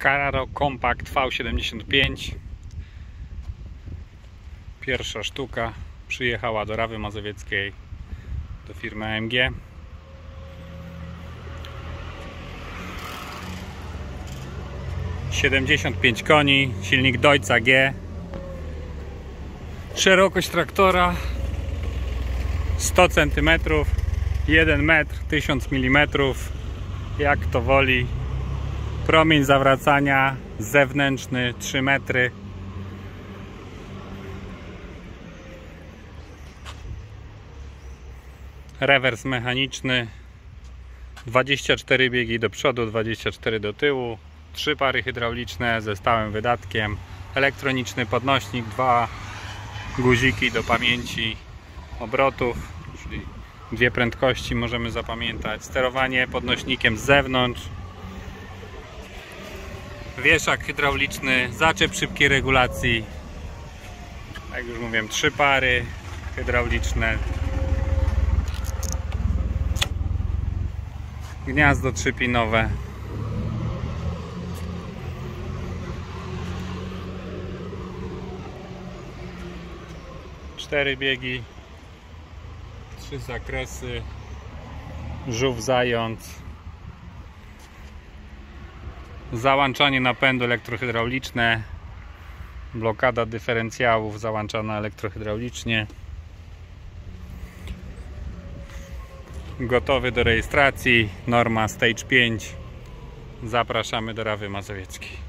Carraro Compact V75. Pierwsza sztuka przyjechała do Rawy Mazowieckiej, do firmy AMG. ...75 koni, silnik Deutza G. Szerokość traktora 100 cm, 1 metr, 1000 mm, jak to woli. Promień zawracania zewnętrzny 3 metry. Rewers mechaniczny, 24 biegi do przodu, 24 do tyłu, 3 pary hydrauliczne ze stałym wydatkiem, elektroniczny podnośnik, 2 guziki do pamięci obrotów, czyli 2 prędkości możemy zapamiętać, sterowanie podnośnikiem z zewnątrz, wieszak hydrauliczny, zaczep szybkiej regulacji, jak już mówiłem, 3 pary hydrauliczne, gniazdo 3-pinowe, cztery biegi, 3 zakresy, żółw zając, załączanie napędu elektrohydrauliczne, blokada dyferencjałów załączana elektrohydraulicznie, gotowy do rejestracji, norma Stage 5. Zapraszamy do Rawy Mazowieckiej.